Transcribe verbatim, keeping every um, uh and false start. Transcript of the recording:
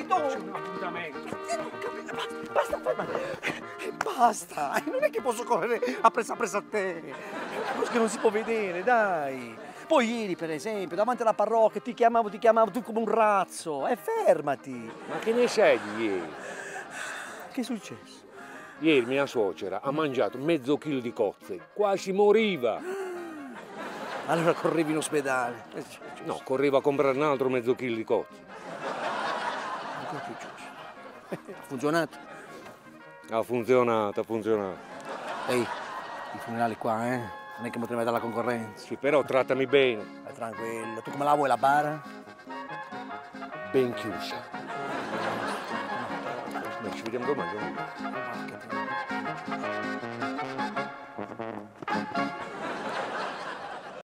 capito? C'è un appuntamento. Eh, non capito. Basta, basta, e basta. E non è che posso correre appresso appresso a te. È una cosa che non si può vedere, dai. Poi ieri, per esempio, davanti alla parrocchia ti chiamavo, ti chiamavo tu come un razzo. E fermati. Ma che ne sai di ieri? Che è successo? Ieri mia suocera ha mangiato mezzo chilo di cozze, quasi moriva. Allora correvi in ospedale. No, correva a comprare un altro mezzo chilo di cozze. Ancora più giusto. Ha funzionato? Ha funzionato, ha funzionato. Ehi, i funerali qua, eh? Non è che potrei dare la concorrenza. Sì, però trattami bene. Vai tranquillo. Tu come la vuoi la bara? Ben chiusa. Noi ci vediamo domani. Porca